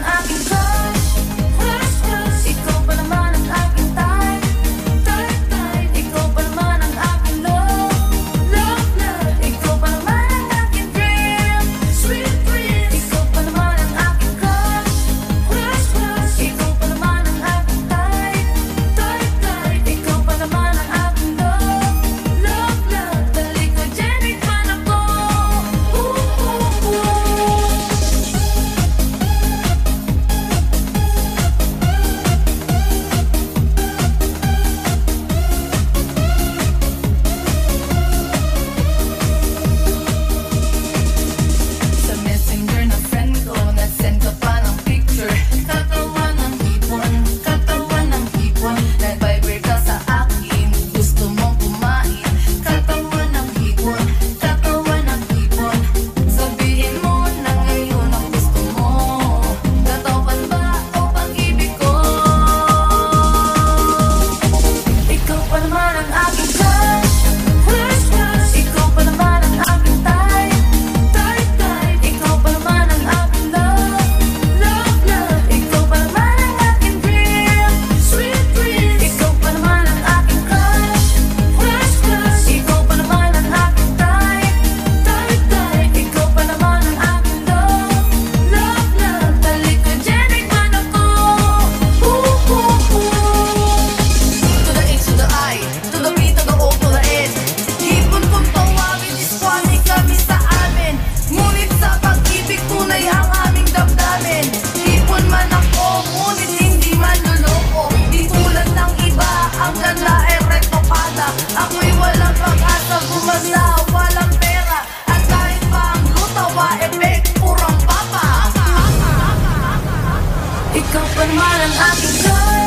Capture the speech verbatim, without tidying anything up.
aking crush, crush, crush. Ikaw pa naman ang aking type, type, type. Ikaw pa naman ang aking love, love, love. Ikaw pa naman ang aking dream, sweet dream. Ikaw pa naman ang aking crush, crush, crush. Ikaw pa naman ang aking type, type, type. Ikaw pa naman ang aking love, love, love. Talikodgenic man ako. Ooh, ooh, ooh. Sa messenger na friend ko, nag-send ka pa ng picture. Katawan ng hipon, katawan ng hipon. Nag-viber ka sa akin, gusto mong kumain. Katawan ng hipon, katawan ng hipon. Sabihin mo na ngayon ang gusto mo. Katawan ba o pag-ibig ko? Ikaw pa naman ang aking crush, crush, crush. Ikaw pa naman ang aking type, type, type. Ikaw pa naman ang aking love, love, love. Ikaw pa naman ang aking dream, sweet dream. Ikaw pa naman ang aking crush, crush, crush. Ikaw pa naman ang aking type, type, type. Ikaw pa naman ang aking love, love, love. Talikodgenic man ako. Ooh, ooh, ooh. To the H, to the I, to the B, to the O, to the N. Hipon kong tawagin, iswani kami sa amin. Ngunit sa pag-ibig tunay ang aming damdamin. Hipon man ako, ngunit hindi manloloko. Di tulad ng iba, ang ganda ay retokada. Ako'y walang pag-asa, gumanda, walang pera. At kahit pa ang lutawa, epek, purang papa. Ikaw pa naman ang aking crush,